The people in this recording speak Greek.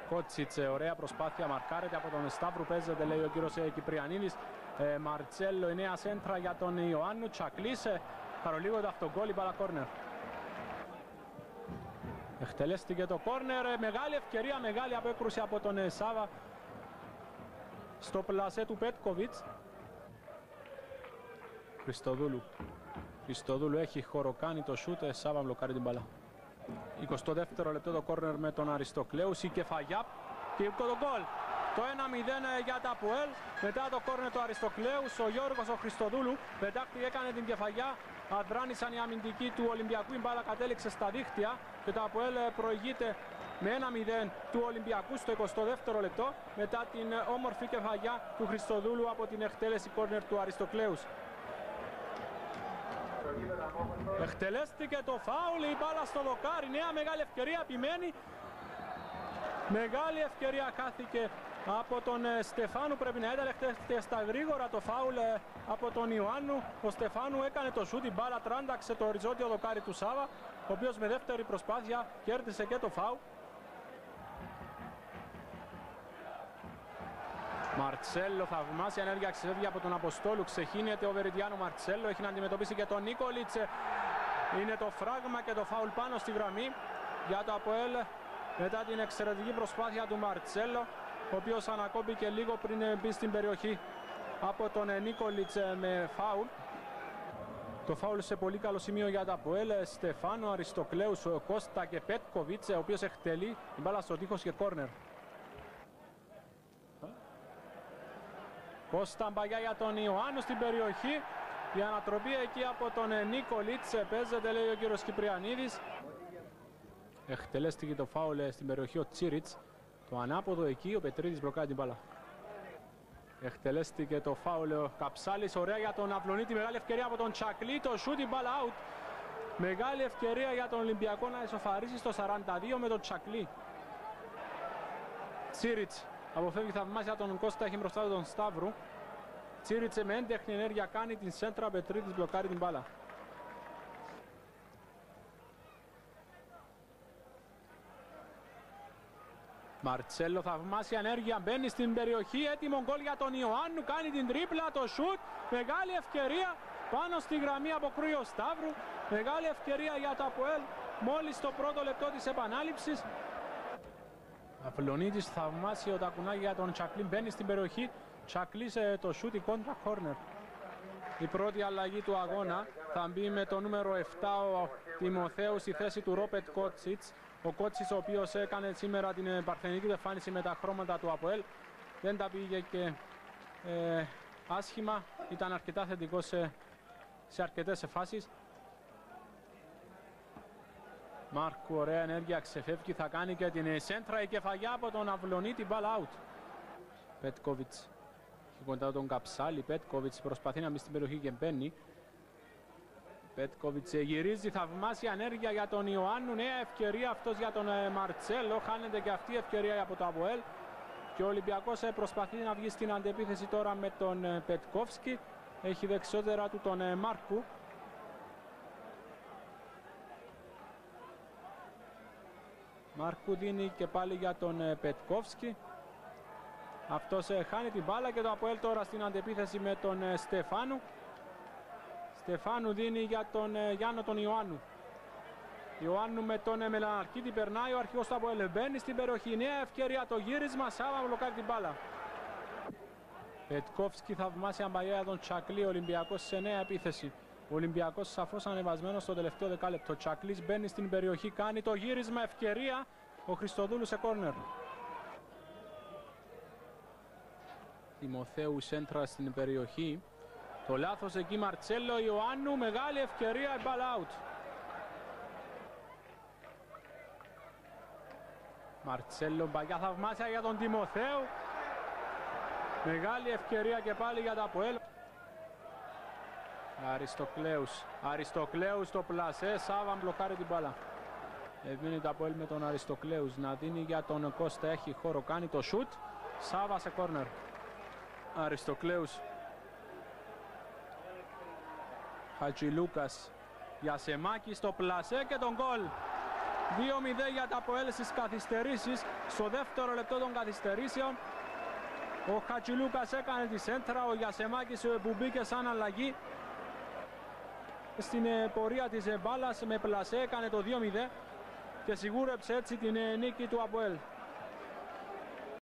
Κότσιτς, ωραία προσπάθεια, μαρκάρεται από τον Σταύρου, παίζεται λέει ο κύριος Κυπριανίδης. Μαρτσέλο, η νέα σέντρα για τον Ιωάννου, Τσακλής, παρολίγο το αυτογκόλ, η μπάλα κόρνερ. Εκτελέστηκε το κόρνερ, μεγάλη ευκαιρία, μεγάλη απέκρουση από τον Σάβα στο πλασέ του Πέτκοβιτς. Χριστοδούλου έχει χώρο, κάνει το σούτ, Σάβα μπλοκάρει την μπάλα. 22ο λεπτό το κόρνερ με τον Αριστοκλέου, η κεφαγιά και το γκολ. Το 1-0 για τα ΑΠΟΕΛ. Μετά το κόρνερ του Αριστοκλέου, ο Γιώργος ο Χριστοδούλου πετάχτη, έκανε την κεφαγιά. Αδράνησαν οι αμυντικοί του Ολυμπιακού, η μπάλα κατέληξε στα δίχτυα και το ΑΠΟΕΛ προηγείται με 1-0 του Ολυμπιακού στο 22ο λεπτό μετά την όμορφη κεφαγιά του Χριστοδούλου από την εκτέλεση κόρνερ του Αριστοκλέου. Εκτελέστηκε το φάουλ, η μπάλα στο δοκάρι, νέα μεγάλη ευκαιρία επιμένει. Μεγάλη ευκαιρία χάθηκε από τον Στεφάνου, πρέπει να έταλεχτε στα γρήγορα το φάουλ από τον Ιωάννου. Ο Στεφάνου έκανε το σούτ, η μπάλα τράνταξε το οριζόντιο δοκάρι του Σάβα, ο οποίος με δεύτερη προσπάθεια κέρδισε και το φάουλ. Μαρτσέλο, θαυμάσια ενέργεια, ξεφεύγει από τον Αποστόλου, ξεχύνεται ο Βεριτιάνο. Μαρτσέλο έχει να αντιμετωπίσει και τον Νίκολιτς. Είναι το φράγμα και το φάουλ πάνω στη γραμμή για το ΑΠΟΕΛ μετά την εξαιρετική προσπάθεια του Μαρτσέλο, ο οποίος ανακόπηκε λίγο πριν μπει στην περιοχή από τον Νίκολιτς με φάουλ. Το φάουλ σε πολύ καλό σημείο για τα ΑΠΟΕΛ. Στεφάνο, Αριστοκλέους, Κώστα και Πέτκοβιτς, ο οποίος εκτελεί την μπάλα στο τείχος και κόρνερ. Κώστα μπαγιά για τον Ιωάννου στην περιοχή. Η ανατροπή εκεί από τον Νίκολιτς, παίζεται λέει ο κύριος Κυπριανίδης. Εκτελέστηκε το φάουλ στην περιοχή ο Τσίριτς. Το ανάποδο εκεί, ο Πετρίδης μπλοκάρει την μπάλα. Εκτελέστηκε το φάουλ ο Καψάλης, ωραία για τον Αυλονίτη, μεγάλη ευκαιρία από τον Τσακλή, το shoot, η μπάλα out. Μεγάλη ευκαιρία για τον Ολυμπιακό να ισοφαρίσει στο 42 με τον Τσακλή. Τσίριτς αποφεύγει θαυμάσια τον Κώστα, έχει μπροστά του τον Σταύρου. Τσίριτς με έντεχνη ενέργεια κάνει την σέντρα, Πετρίδης μπλοκάρει την μπάλα. Μαρτσέλο, θαυμάσια ενέργεια, μπαίνει στην περιοχή, έτοιμο γκολ για τον Ιωάννου, κάνει την τρίπλα, το σουτ, μεγάλη ευκαιρία, πάνω στη γραμμή αποκρούει ο Σταύρου, μεγάλη ευκαιρία για το ΑΠΟΕΛ, μόλις το πρώτο λεπτό της επανάληψης. Αυλονίτης, θαυμάσιο τακουνάκι για τον Τσακλή, μπαίνει στην περιοχή, Τσακλή σε το σουτ, η κόντρα κόρνερ. Η πρώτη αλλαγή του αγώνα θα μπει με το νούμερο 7 ο Τιμοθέου στη θέση του Ρόπετ Κότσιτς. Ο Κότσιτς, ο οποίος έκανε σήμερα την παρθενική εμφάνιση με τα χρώματα του ΑΠΟΕΛ, δεν τα πήγε και άσχημα, ήταν αρκετά θετικός σε αρκετές φάσεις. Μάρκου, ωραία ενέργεια, ξεφεύγει, θα κάνει και την σέντρα, η κεφαγιά από τον Αυλονίτη, μπάλ out. Πέτκοβιτς, έχει κοντά τον Καψάλη, Πέτκοβιτς προσπαθεί να μπει στην περιοχή και μπαίνει. Πέτκοβιτς γυρίζει, θαυμάσια ενέργεια για τον Ιωάννου, νέα ευκαιρία αυτός για τον Μαρτσέλο, χάνεται και αυτή η ευκαιρία από το ΑΠΟΕΛ και ο Ολυμπιακός προσπαθεί να βγει στην αντεπίθεση τώρα με τον Πετκόφσκι, έχει δεξιότερα του τον Μάρκου. Μάρκου δίνει και πάλι για τον Πετκόφσκι, αυτός χάνει την μπάλα και το ΑΠΟΕΛ τώρα στην αντεπίθεση με τον Στεφάνου. Στεφάνου δίνει για τον Γιάννο τον Ιωάννου. Ιωάννου με τον Μελαναρκίδη, περνάει ο αρχηγός του ΑΠΟΕΛ, μπαίνει στην περιοχή, νέα ευκαιρία, το γύρισμα, Σάβα μπλοκάρει την μπάλα. Πετκόφσκι, θαυμάσια μπαγιά τον Τσακλή, ο Ολυμπιακός σε νέα επίθεση. Ο Ολυμπιακός σαφώς ανεβασμένος στο τελευταίο δεκάλεπτο. Τσακλής μπαίνει στην περιοχή, κάνει το γύρισμα, ευκαιρία, ο Χριστοδούλου σε κόρνερ. Τιμοθέου σέντρα στην περιοχή. Το λάθος εκεί, Μαρτσέλο, Ιωάννου, μεγάλη ευκαιρία, ball out. Μαρτσέλο, μπαγιά θαυμάσια για τον Τιμοθέου. Μεγάλη ευκαιρία και πάλι για τα ΑΠΟΕΛ. Αριστοκλέους στο πλασέ, Σάβα μπλοκάρει την μπάλα. Εβγαίνει τα ΑΠΟΕΛ με τον Αριστοκλέους, να δίνει για τον Κώστα, έχει χώρο, κάνει το σουτ. Σάβα σε κόρνερ. Αριστοκλέους. Χατζηλούκας, Γιασεμάκη στο πλασέ και τον γκολ. 2-0 για τα ΑΠΟΕΛ στις καθυστερήσεις, στο δεύτερο λεπτό των καθυστερήσεων. Ο Χατζηλούκας έκανε τη σέντρα, ο Γιασεμάκης που μπήκε σαν αλλαγή στην πορεία της μπάλας με πλασέ έκανε το 2-0 και σιγούρεψε έτσι την νίκη του ΑΠΟΕΛ.